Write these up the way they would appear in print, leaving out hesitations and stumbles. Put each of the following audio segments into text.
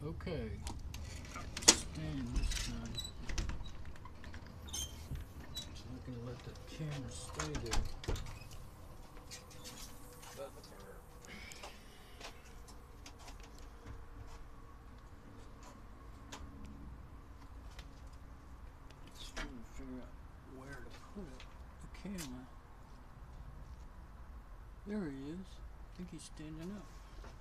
Okay. Stand this time. So I can let the camera stay there. Just trying to figure out where to put it. The camera. There he is. I think he's standing up.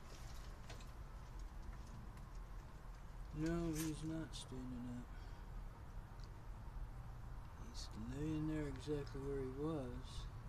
No, he's not standing up. He's laying there exactly where he was.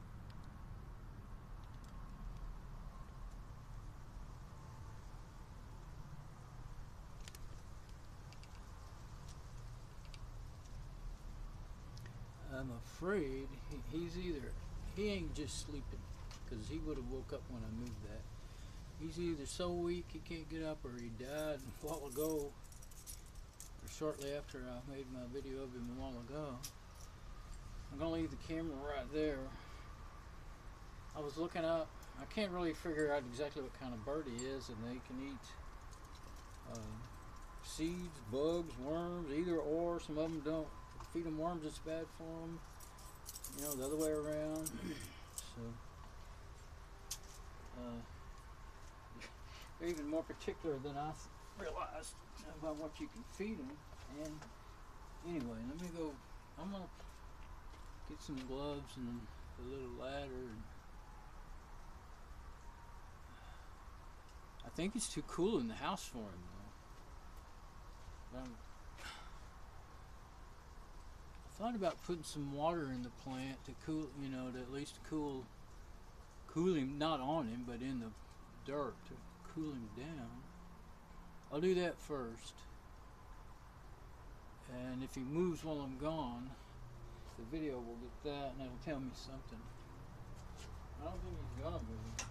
I'm afraid he ain't just sleeping, because he would have woke up when I moved that. He's either so weak he can't get up, or he died a while ago, or shortly after I made my video of him a while ago. I'm gonna leave the camera right there. I was looking up, I can't really figure out exactly what kind of bird he is, and they can eat seeds, bugs, worms, either or. Some of them don't. If you feed them worms, it's bad for them. You know, the other way around. So they're even more particular than I realized about what you can feed them. And anyway, let me go. I'm gonna get some gloves and a little ladder. And I think it's too cool in the house for him, though. I thought about putting some water in the plant to cool, you know, to at least cool him, not on him, but in the dirt to cool him down. I'll do that first. And if he moves while I'm gone, the video will get that, and it'll tell me something. I don't think he's gonna move.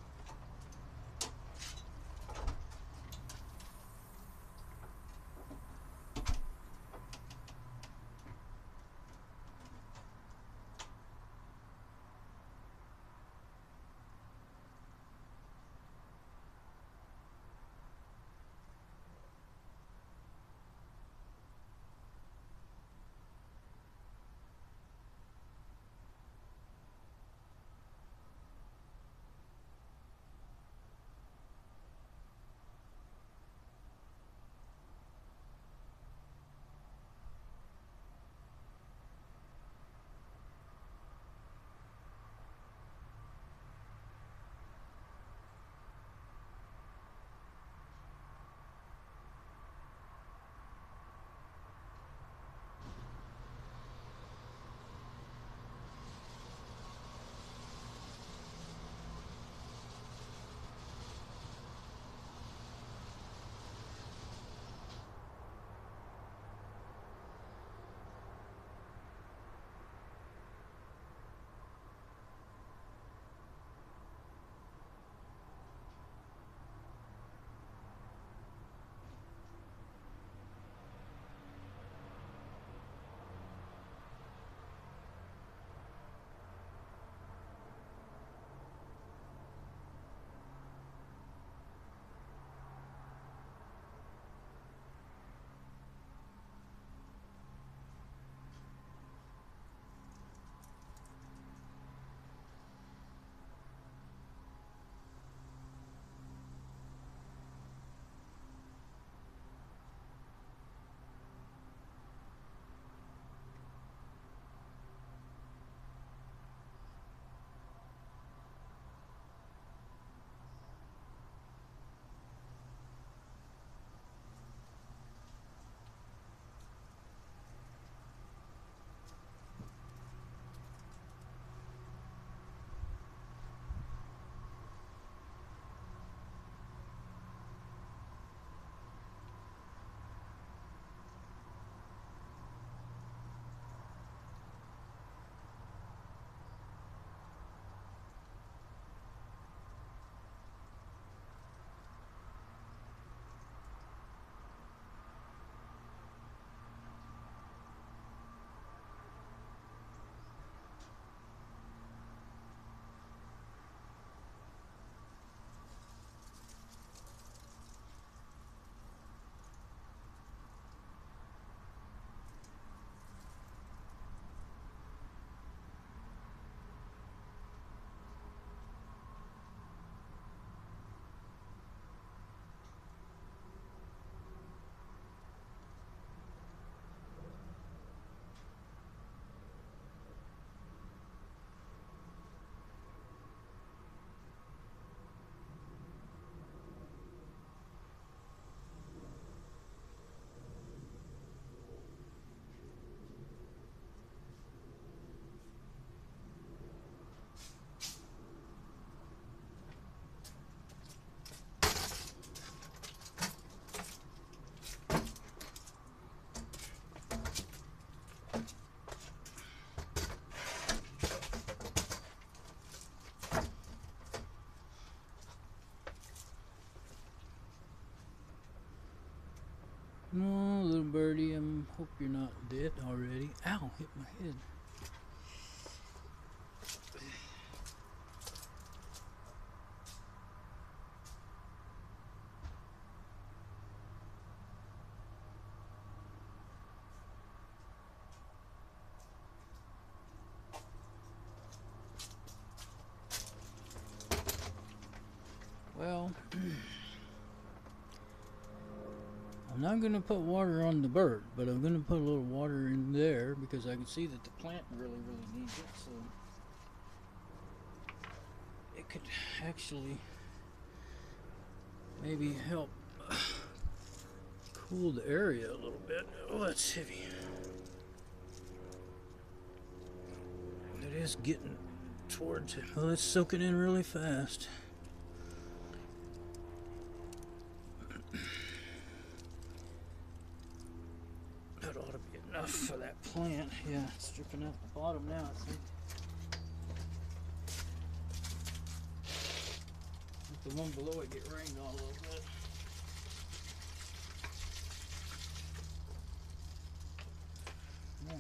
No, little birdie, hope you're not dead already. Ow, hit my head. Well, I'm not going to put water on the bird, but I'm going to put a little water in there because I can see that the plant really needs it. So it could actually maybe help cool the area a little bit. Oh, that's heavy. It is getting towards it. Well, it's soaking in really fast. That ought to be enough for that plant. Yeah, it's dripping out the bottom now, I think. The one below it get rained on a little bit. Yeah.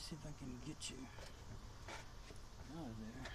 see if I can get you out of there.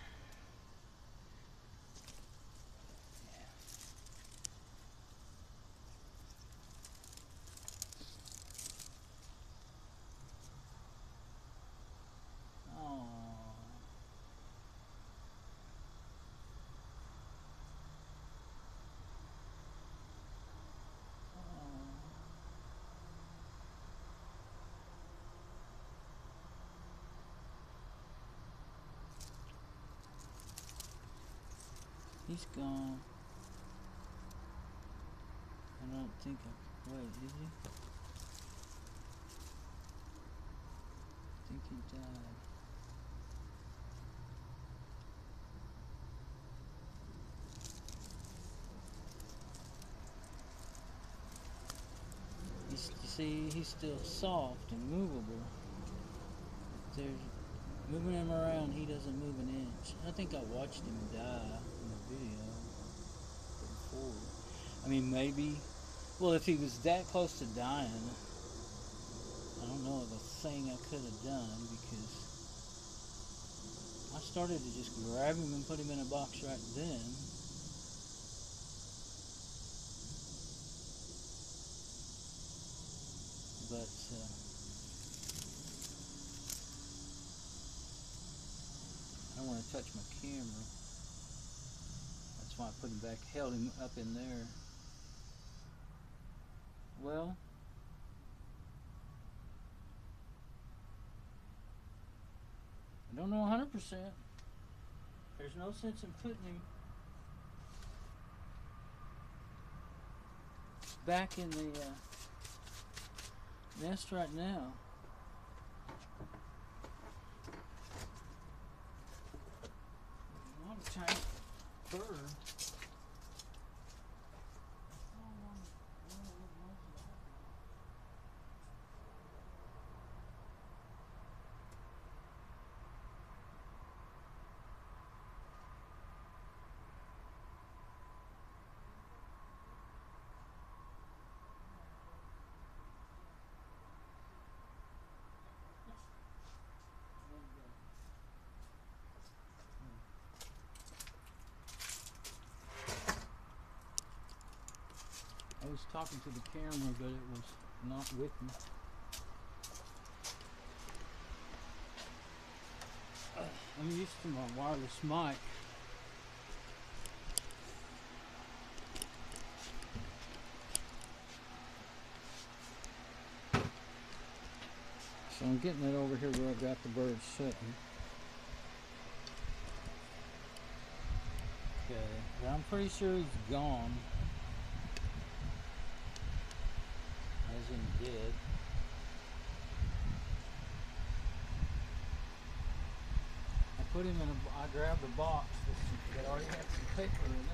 He's gone. I don't think wait, is he? I think he died. You see, he's still soft and movable. There's moving him around, he doesn't move an inch. I think I watched him die in the video. Forward. I mean, maybe. Well, if he was that close to dying, I don't know of a thing I could have done, because I started to just grab him and put him in a box right then. But I don't want to touch my camera. That's why I put him back, held him up in there. Well, I don't know 100%. There's no sense in putting him back in the nest right now. Not a tight bird. I was talking to the camera, but it was not with me. I'm used to my wireless mic. So I'm getting it over here where I've got the bird sitting. Okay, but I'm pretty sure he's gone. As in dead. I put him in I grabbed a box that already had some paper in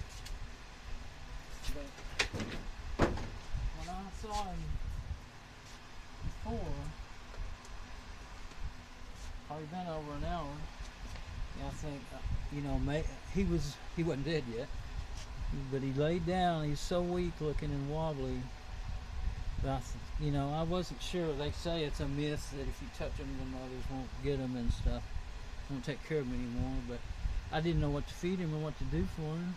it. But when I saw him before, probably been over an hour. Yeah, I think he wasn't dead yet, but he laid down. He's so weak looking and wobbly. But I wasn't sure. They say it's a myth that if you touch them, the mothers won't get them and stuff, won't take care of them anymore. But I didn't know what to feed him or what to do for him.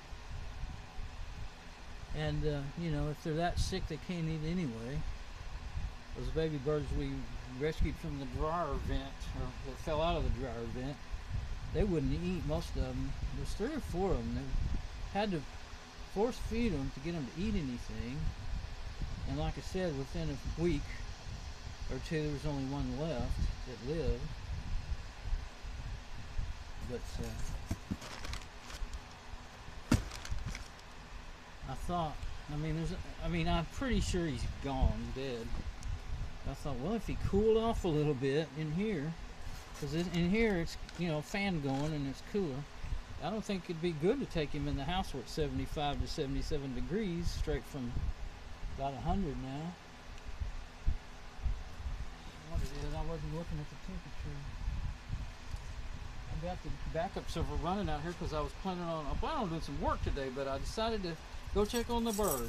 And if they're that sick, they can't eat anyway. Those baby birds we rescued from the dryer vent, or that fell out of the dryer vent, they wouldn't eat, most of them. There's 3 or 4 of them. They had to force feed them to get them to eat anything. And like I said, within a week or 2, there was only one left that lived. But I thought, I'm pretty sure he's gone, dead. I thought, well, if he cooled off a little bit in here, because in here it's fan going and it's cooler. I don't think it'd be good to take him in the house where it's 75 to 77 degrees, straight from about 100 now. What it is, I wasn't looking at the temperature. I got the backup server running out here because I planning on doing some work today, but I decided to go check on the bird.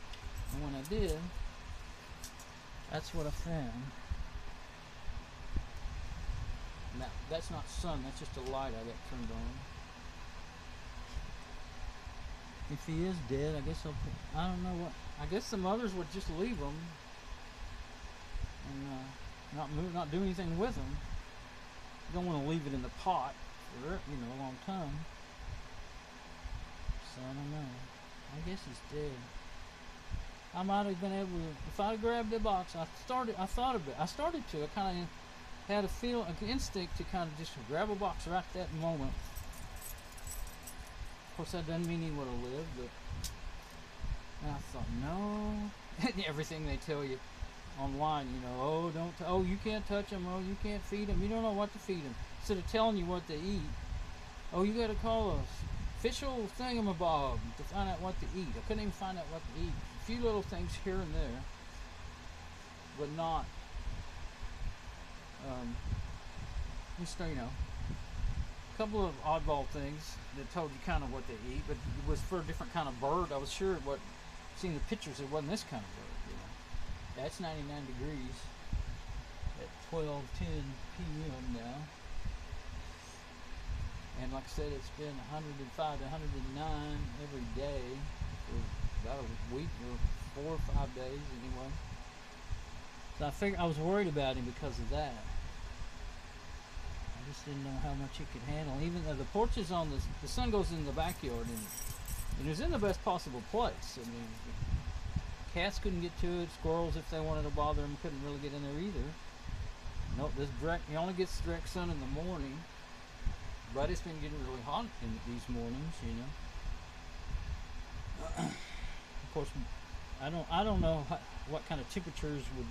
And when I did, that's what I found. Now, that's not sun, that's just a light I got turned on. If he is dead, I guess I'll put, I don't know what, I guess the mothers would just leave him and not do anything with him. You don't want to leave it in the pot for, a long time. So I don't know. I guess he's dead. I might have been able to, if I grabbed the box, I started to, I kind of had an instinct to kind of just grab a box right that moment. Of course, that doesn't mean he would have lived, but and I thought, no. Everything they tell you online, oh, you can't touch them, oh, you can't feed them, you don't know what to feed them. Instead of telling you what to eat, oh, you got to call a official thingamabob to find out what to eat. I couldn't even find out what to eat. A few little things here and there, but not, just, a couple of oddball things that told you kind of what they eat, but it was for a different kind of bird. I was sure seeing the pictures, it wasn't this kind of bird, That's 99 degrees at 12:10 p.m. now. And like I said, it's been 105 to 109 every day for about a week or 4 or 5 days anyway. So I figured I was worried about him because of that. I just didn't know how much he could handle. Even though the porch is on the sun goes in the backyard and it was in the best possible place. I mean, cats couldn't get to it. Squirrels, if they wanted to bother them, couldn't really get in there either. Nope, he only gets direct sun in the morning. But it's been getting really hot in these mornings, Of course, I don't know what kind of temperatures would,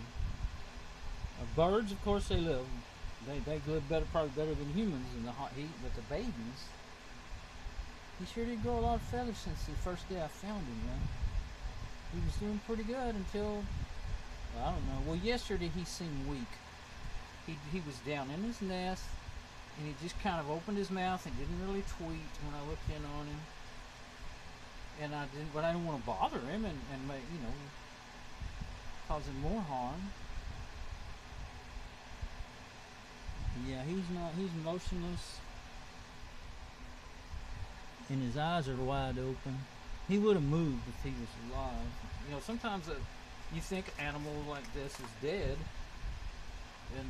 birds, of course, they live better, probably better than humans in the hot heat. But the babies, he sure did grow a lot of feathers since the first day I found him, He was doing pretty good until, I don't know. Well, yesterday he seemed weak. He was down in his nest. And he just kind of opened his mouth and didn't really tweet when I looked in on him. And I didn't want to bother him and make, cause him more harm. Yeah, he's motionless. And his eyes are wide open. He would have moved if he was alive. Sometimes you think an animal like this is dead. And,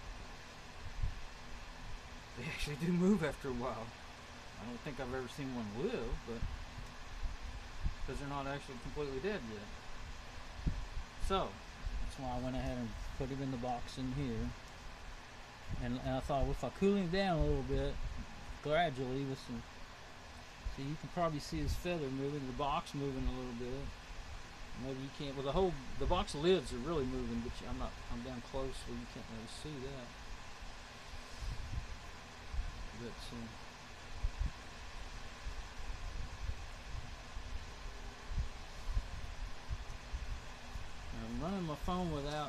they actually do move after a while. I don't think I've ever seen one live, but because they're not actually completely dead yet. So that's why I went ahead and put him in the box in here. And I thought, well, if I cool him down a little bit, gradually with some, see, you can probably see his feather moving, the box moving a little bit. Maybe you can't. Well, the box lids are really moving, but I'm down close where you can't really see that. I'm running my phone without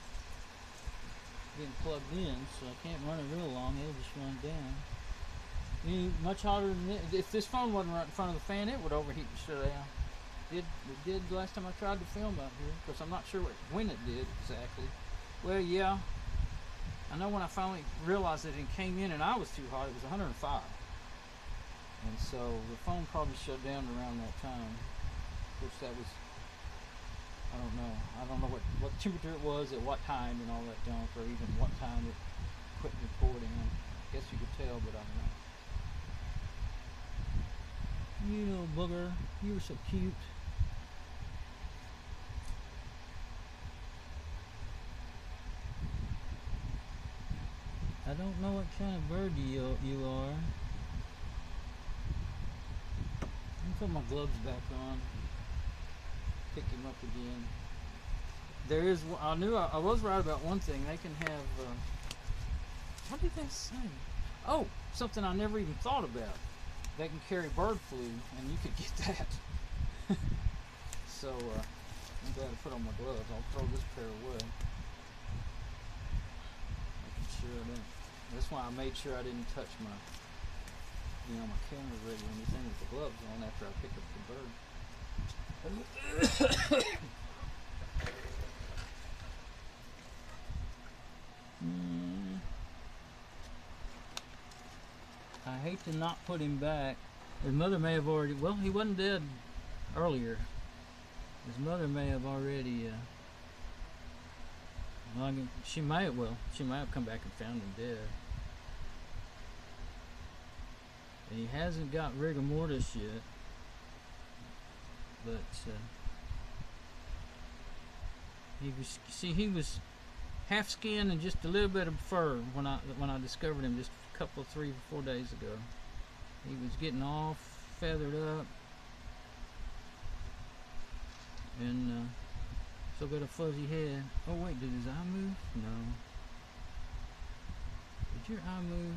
being plugged in, so I can't run it real long. It'll just run down. Much hotter than this. If this phone wasn't right in front of the fan, it would overheat and shut down. It did last time I tried to film out here, because I'm not sure when it did exactly. Well, yeah. I know when I finally realized that it came in and I was too hot, it was 105. And so the phone probably shut down around that time. Which that was, I don't know what temperature it was at what time and all that junk, or even what time it quit recording. I guess you could tell, but I don't know. You little booger, you were so cute. I don't know what kind of bird you are. Let me put my gloves back on. Pick him up again. There is, I was right about one thing. They can have, what did they say? Oh, something I never even thought about. They can carry bird flu, and you could get that. So, I'm glad I put on my gloves. I'll throw this pair away. Making sure I didn't. That's why I made sure I didn't touch my camera rig or anything with the gloves on after I pick up the bird. I hate to not put him back. His mother may have already, well, he wasn't dead earlier. His mother may have already, well, she might have come back and found him dead. And he hasn't got rigor mortis yet, but he was half skin and just a little bit of fur when I discovered him just a couple, 3 or 4 days ago. He was getting all feathered up and still got a fuzzy head. Oh wait, did his eye move? No. Did your eye move?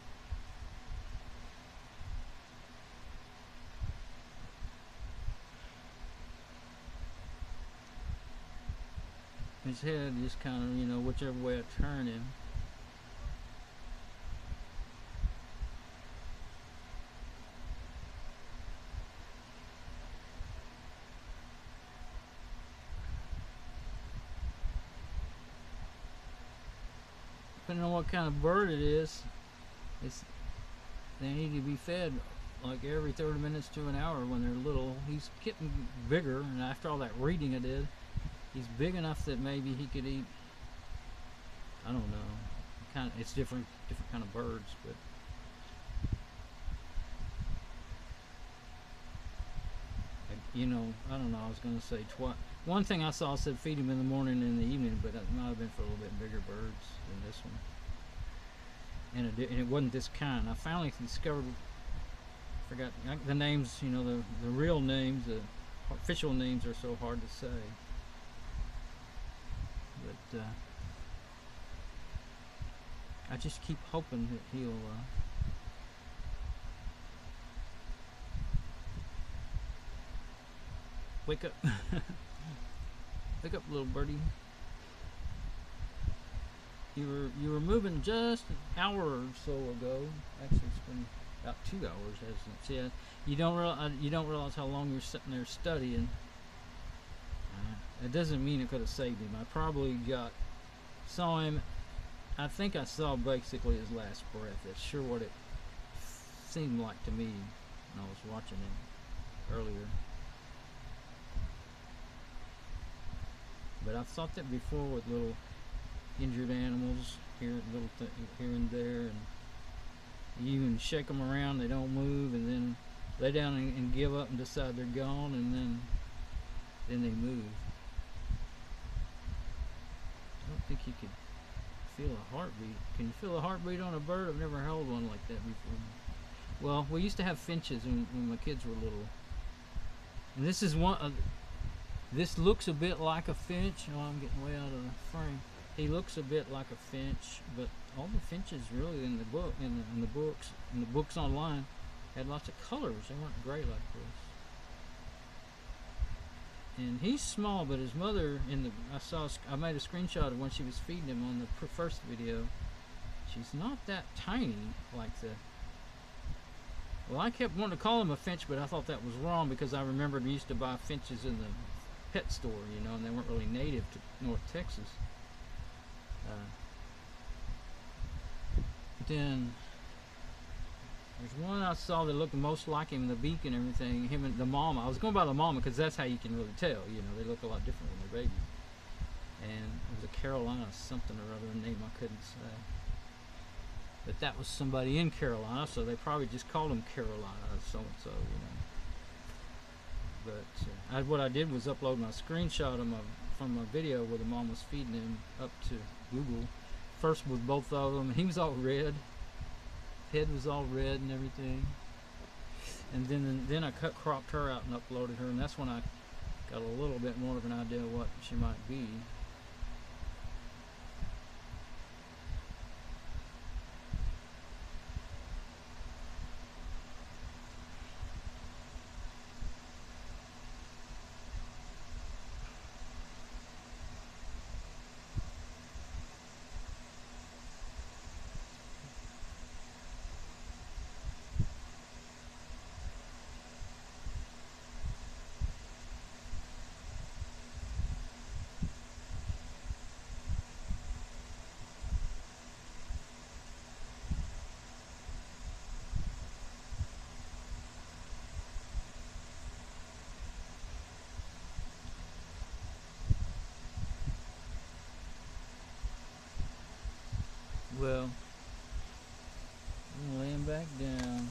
His head just kind of, you know, whichever way I turn him. Depending on what kind of bird it is, they need to be fed like every 30 minutes to an hour when they're little. He's getting bigger, and after all that reading I did, he's big enough that maybe he could eat, I don't know, it's different kind of birds, but you know, I don't know, I was going to say one thing I saw said feed him in the morning and in the evening, but that might have been for a little bit bigger birds than this one. And it wasn't this kind. I finally discovered, forgot the names, you know, the real names, the official names are so hard to say. But I just keep hoping that he'll wake up. Wake up, little birdie. You were moving just an hour or so ago. Actually, it's been about 2 hours, hasn't it? Yeah. You don't realize how long you're sitting there studying. It doesn't mean it could have saved him. I probably saw him. I think I saw basically his last breath. That's sure what it seemed like to me when I was watching him earlier. But I've thought that before with little injured animals here and there, and you even shake them around, they don't move, and then lay down and give up and decide they're gone, and then they move. I don't think you could feel a heartbeat. Can you feel a heartbeat on a bird? I've never held one like that before. Well, we used to have finches when my kids were little, and this is one. This looks a bit like a finch. Oh, I'm getting way out of the frame. He looks a bit like a finch, but all the finches really in the book, in the books online, had lots of colors. They weren't gray like this. And he's small, but his mother I made a screenshot of when she was feeding him on the first video. She's not that tiny like the. Well, I kept wanting to call him a finch, but I thought that was wrong because I remembered we used to buy finches in the pet store, you know, and they weren't really native to North Texas. Then there's one I saw that looked most like him, the beak and everything, him and the mama. I was going by the mama because that's how you can really tell, you know, they look a lot different when they're babies. And it was a Carolina something or other, a name I couldn't say. But that was somebody in Carolina, so they probably just called him Carolina so-and-so, you know. But what I did was upload my screenshot from a video where the mom was feeding him up to Google. First with both of them, he was all red. Head was all red and everything. And then I cropped her out and uploaded her, and that's when I got a little bit more of an idea of what she might be. back down.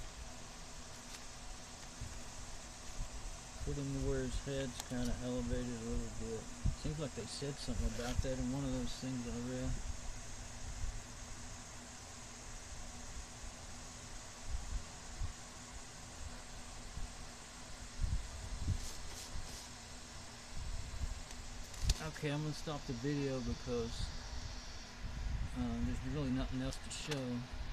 Put him to where his head's kind of elevated a little bit. Seems like they said something about that in one of those things I read. Okay, I'm going to stop the video because there's really nothing else to show.